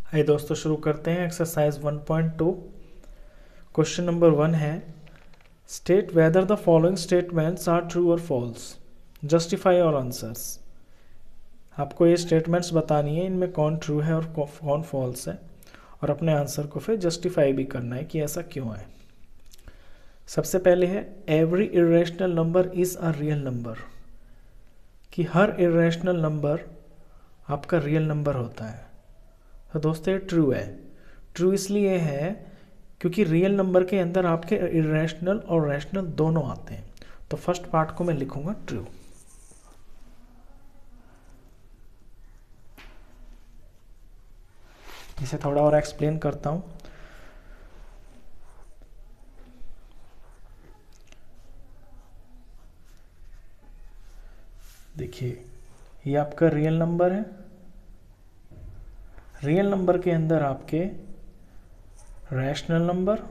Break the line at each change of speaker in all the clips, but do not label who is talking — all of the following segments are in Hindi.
हाय दोस्तों, शुरू करते हैं एक्सरसाइज 1.2। क्वेश्चन नंबर 1 है, state whether the following statements are true और फॉल्स, जस्टिफाई और आंसर्स। आपको ये स्टेटमेंट्स बतानी है, इनमें कौन ट्रू है और कौन फॉल्स है, और अपने आंसर को फिर जस्टिफाई भी करना है कि ऐसा क्यों है। सबसे पहले है, every irrational number is a real number, कि हर इरेशनल नंबर आपका रियल नंबर होता है। तो दोस्तों ये ट्रू है। ट्रू इसलिए है क्योंकि रियल नंबर के अंदर आपके इरेशनल और रैशनल दोनों आते हैं। तो फर्स्ट पार्ट को मैं लिखूंगा ट्रू। इसे थोड़ा और एक्सप्लेन करता हूं। देखिए, ये आपका रियल नंबर है। रियल नंबर के अंदर आपके रैशनल नंबर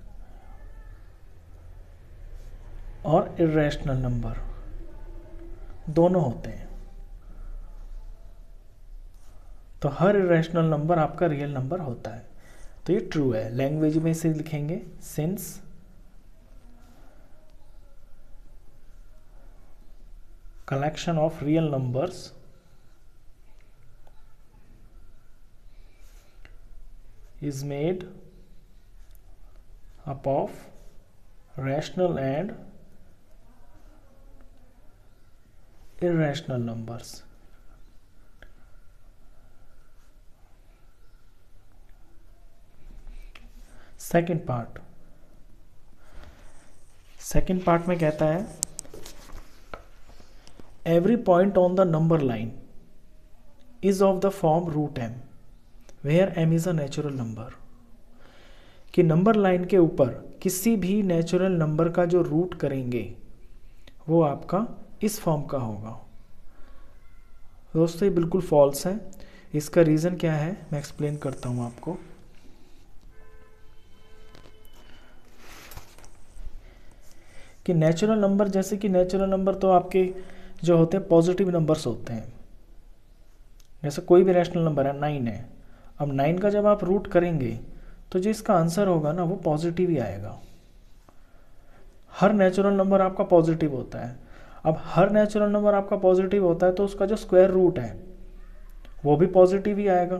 और इरेशनल नंबर दोनों होते हैं। तो हर इरेशनल नंबर आपका रियल नंबर होता है। तो ये ट्रू है। लैंग्वेज में इसे लिखेंगे, since collection of real numbers is made up of rational and irrational numbers. Second part में कहता है, every point on the number line is of the form root M where M is a natural number, कि नंबर लाइन के ऊपर किसी भी नेचुरल नंबर का जो रूट करेंगे वो आपका इस फॉर्म का होगा। दोस्तों ये बिल्कुल फॉल्स है। इसका रीज़न क्या है मैं एक्सप्लेन करता हूँ आपको। कि नेचुरल नंबर, जैसे कि नेचुरल नंबर तो आपके जो होते हैं पॉजिटिव नंबर्स होते हैं। जैसे कोई भी रैशनल नंबर है, 9 है। अब 9 का जब आप रूट करेंगे तो जो इसका आंसर होगा ना वो पॉजिटिव ही आएगा। हर नेचुरल नंबर आपका पॉजिटिव होता है। अब हर नेचुरल नंबर आपका पॉजिटिव होता है तो उसका जो स्क्वायर रूट है वो भी पॉजिटिव ही आएगा,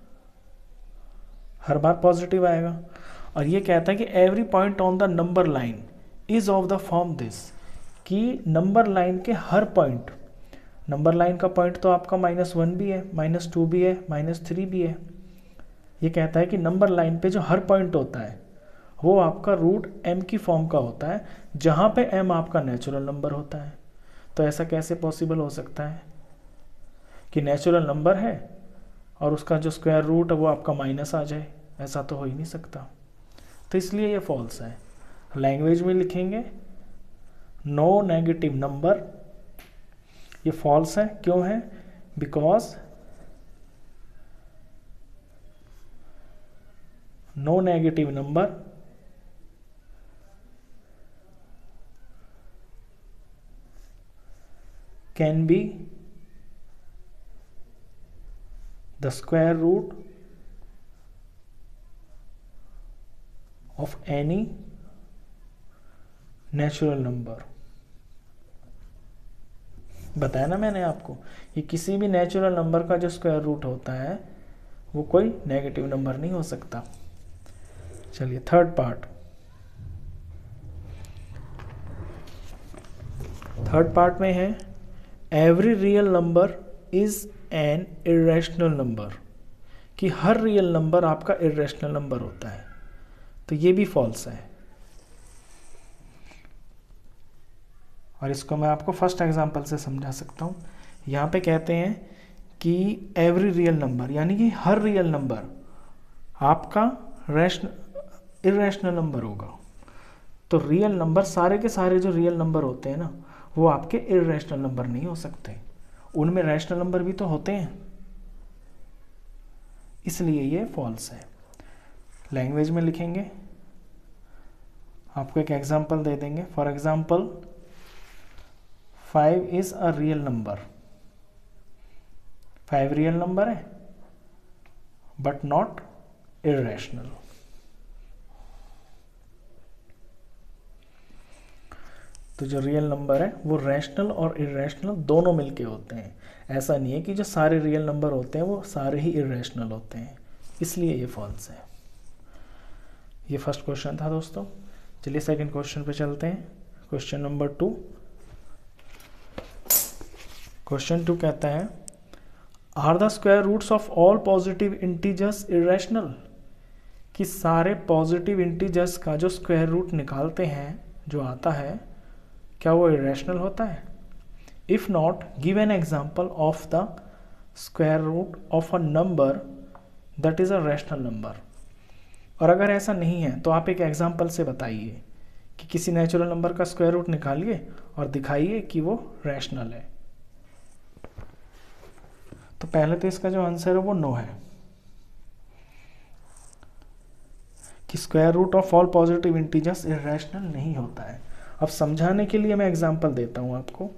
हर बार पॉजिटिव आएगा। और ये कहता है कि every point on the number line is of the form this, कि नंबर लाइन के हर पॉइंट, नंबर लाइन का पॉइंट तो आपका -1 भी है, -2 भी है, -3 भी है। ये कहता है कि नंबर लाइन पे जो हर पॉइंट होता है वो आपका रूट m की फॉर्म का होता है, जहाँ पे m आपका नेचुरल नंबर होता है। तो ऐसा कैसे पॉसिबल हो सकता है कि नेचुरल नंबर है और उसका जो स्क्वायर रूट है वो आपका माइनस आ जाए? ऐसा तो हो ही नहीं सकता। तो इसलिए ये फॉल्स है। लैंग्वेज में लिखेंगे नो नेगेटिव नंबर। ये फॉल्स है। क्यों है? Because no negative number can be the square root of any natural number. बताया ना मैंने आपको, कि किसी भी नेचुरल नंबर का जो स्क्वायर रूट होता है वो कोई नेगेटिव नंबर नहीं हो सकता। चलिए थर्ड पार्ट में है, every real number is an irrational number, कि हर रियल नंबर आपका इरेशनल नंबर होता है। तो ये भी फॉल्स है। और इसको मैं आपको फर्स्ट एग्जांपल से समझा सकता हूँ। यहाँ पे कहते हैं कि एवरी रियल नंबर, यानी कि हर रियल नंबर आपका इरेशनल नंबर होगा। तो रियल नंबर, सारे के सारे जो रियल नंबर होते हैं ना वो आपके इरेशनल नंबर नहीं हो सकते, उनमें रैशनल नंबर भी तो होते हैं, इसलिए ये फॉल्स है। लैंग्वेज में लिखेंगे, आपको एक एग्जांपल दे देंगे। For example 5 is a real number. 5 real number है, बट नॉट इर्रेशनल। तो जो रियल नंबर है वो रैशनल और इर्रेशनल दोनों मिलके होते हैं। ऐसा नहीं है कि जो सारे रियल नंबर होते हैं वो सारे ही इर्रेशनल होते हैं, इसलिए ये फॉल्स है। ये फर्स्ट क्वेश्चन था दोस्तों। चलिए सेकंड क्वेश्चन पे चलते हैं। Question number 2। क्वेश्चन 2 कहता है are the square roots of all positive integers irrational, कि सारे पॉजिटिव इंटीजर्स का जो स्क्वायर रूट निकालते हैं, जो आता है, क्या वो इर्रेशनल होता है? If not, give an example of the square root of a number that is a rational number. और अगर ऐसा नहीं है तो आप एक एग्जाम्पल से बताइए कि किसी नेचुरल नंबर का स्क्वायर रूट निकालिए और दिखाइए कि वो रैशनल है। तो पहले तो इसका जो आंसर है वो नो है, कि square root of all positive integers irrational नहीं होता है। अब समझाने के लिए मैं एग्जांपल देता हूं आपको।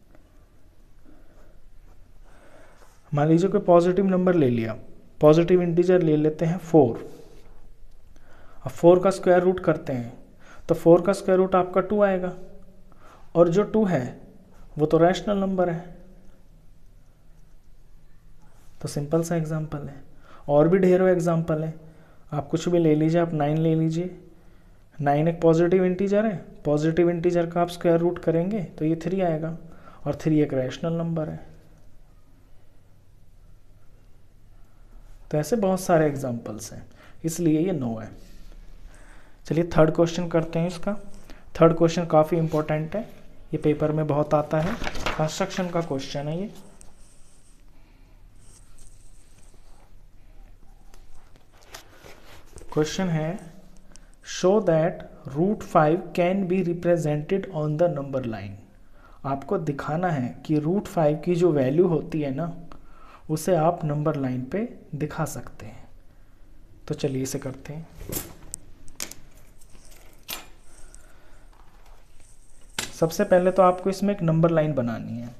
मान लीजिए कोई पॉजिटिव नंबर ले लिया, पॉजिटिव इंटीजर ले लेते हैं 4। अब 4 का स्क्वायर रूट करते हैं तो 4 का स्क्वायर रूट आपका 2 आएगा, और जो 2 है वो तो रैशनल नंबर है। तो सिंपल सा एग्जांपल है। और भी ढेरों एग्जांपल है, आप कुछ भी ले लीजिए। आप 9 ले लीजिए, 9 एक पॉजिटिव इंटीजर है, पॉजिटिव इंटीजर का आप स्क्वायर रूट करेंगे तो ये 3 आएगा, और 3 एक रैशनल नंबर है। तो ऐसे बहुत सारे एग्जांपल्स हैं, इसलिए ये नो है। चलिए थर्ड क्वेश्चन करते हैं इसका। थर्ड क्वेश्चन काफ़ी इंपॉर्टेंट है, ये पेपर में बहुत आता है, कंस्ट्रक्शन का क्वेश्चन है ये। क्वेश्चन है show that √5 can be represented on the number line. आपको दिखाना है कि √5 की जो वैल्यू होती है ना, उसे आप नंबर लाइन पे दिखा सकते हैं। तो चलिए इसे करते हैं। सबसे पहले तो आपको इसमें एक नंबर लाइन बनानी है।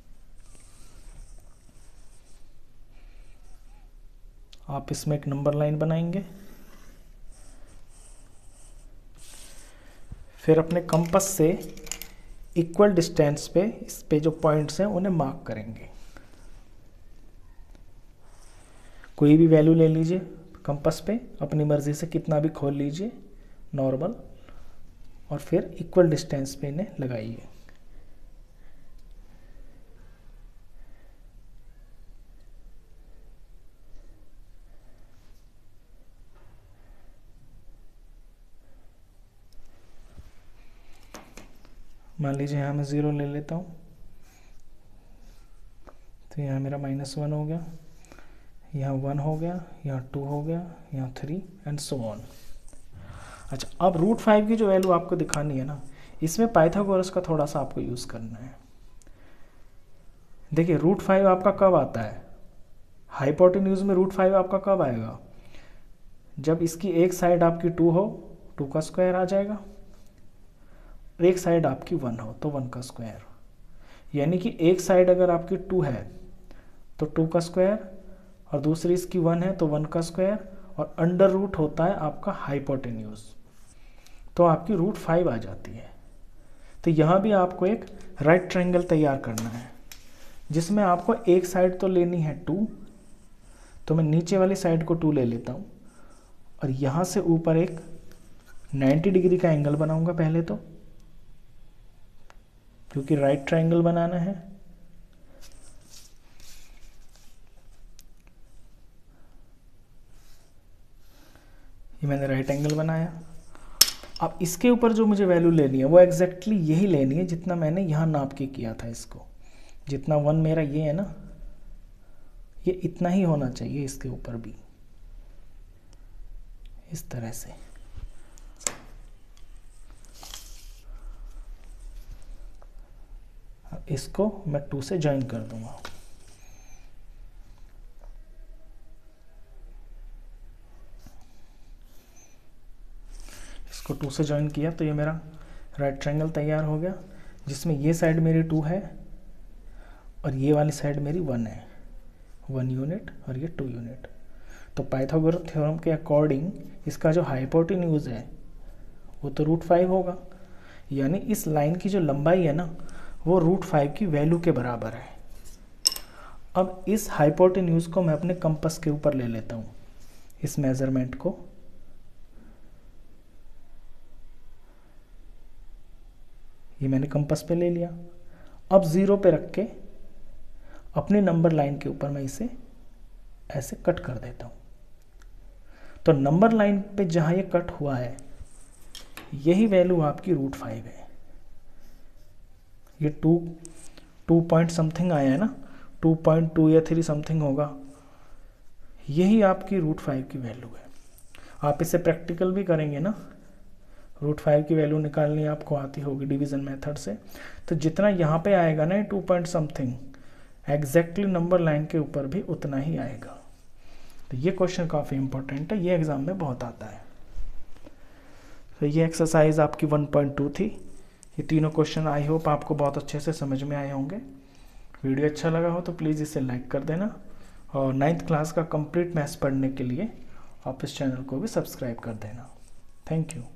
आप इसमें एक नंबर लाइन बनाएंगे, फिर अपने कंपास से इक्वल डिस्टेंस पे इस पे जो पॉइंट्स हैं उन्हें मार्क करेंगे। कोई भी वैल्यू ले लीजिए कंपास पे, अपनी मर्जी से कितना भी खोल लीजिए नॉर्मल, और फिर इक्वल डिस्टेंस पे इन्हें लगाइए। मान लीजिए यहाँ मैं 0 ले लेता हूँ, तो यहाँ मेरा -1 हो गया, यहाँ 1 हो गया, यहाँ 2 हो गया, यहाँ 3 एंड सो ऑन। अच्छा, अब √5 की जो वैल्यू आपको दिखानी है ना, इसमें पाइथागोरस का थोड़ा सा आपको यूज़ करना है। देखिए √5 आपका कब आता है, हाइपोटेन्यूज में √5 आपका कब आएगा, जब इसकी एक साइड आपकी 2 हो, 2 का स्क्वायर आ जाएगा, एक साइड आपकी 1 हो तो 1 का स्क्वायर। यानी कि एक साइड अगर आपकी 2 है तो 2 का स्क्वायर, और दूसरी इसकी 1 है तो 1 का स्क्वायर, और अंडर रूट होता है आपका हाइपोटेन्यूज, तो आपकी √5 आ जाती है। तो यहाँ भी आपको एक राइट ट्रायंगल तैयार करना है, जिसमें आपको एक साइड तो लेनी है 2, तो मैं नीचे वाली साइड को 2 ले लेता हूँ, और यहाँ से ऊपर एक 90 डिग्री का एंगल बनाऊंगा पहले तो, क्योंकि राइट ट्रायंगल बनाना है। ये मैंने राइट एंगल बनाया। अब इसके ऊपर जो मुझे वैल्यू लेनी है वो एग्जैक्टली यही लेनी है जितना मैंने यहाँ नाप के किया था। इसको जितना 1 मेरा ये है ना, ये इतना ही होना चाहिए इसके ऊपर भी, इस तरह से। इसको मैं 2 से ज्वाइन कर दूंगा। इसको 2 से ज्वाइन किया तो ये मेरा राइट ट्रायंगल तैयार हो गया, जिसमें ये साइड मेरी 2 है और ये वाली साइड मेरी 1 है, 1 यूनिट और ये 2 यूनिट। तो पाइथागोरस थ्योरम के अकॉर्डिंग इसका जो हाइपोटेन्यूज है वो तो √5 होगा, यानी इस लाइन की जो लंबाई है ना वो √5 की वैल्यू के बराबर है। अब इस हाइपोटेन्यूज को मैं अपने कंपास के ऊपर ले लेता हूँ, इस मेजरमेंट को। ये मैंने कंपास पे ले लिया। अब 0 पे रख के अपनी नंबर लाइन के ऊपर मैं इसे ऐसे कट कर देता हूँ। तो नंबर लाइन पे जहाँ ये कट हुआ है यही वैल्यू आपकी √5 है। ये 2 पॉइंट समथिंग आया है ना, 2.2 या 3 समथिंग होगा, यही आपकी √5 की वैल्यू है। आप इसे प्रैक्टिकल भी करेंगे ना, √5 की वैल्यू निकालनी आपको आती होगी डिवीज़न मेथड से, तो जितना यहाँ पे आएगा ना 2 point something, exactly number line के ऊपर भी उतना ही आएगा। तो ये क्वेश्चन काफ़ी इंपॉर्टेंट है, ये एग्ज़ाम में बहुत आता है। तो ये एक्सरसाइज आपकी 1.2 थी। ये तीनों क्वेश्चन आई होप आपको बहुत अच्छे से समझ में आए होंगे। वीडियो अच्छा लगा हो तो प्लीज़ इसे लाइक कर देना, और 9th क्लास का कंप्लीट मैथ्स पढ़ने के लिए आप इस चैनल को भी सब्सक्राइब कर देना। Thank you.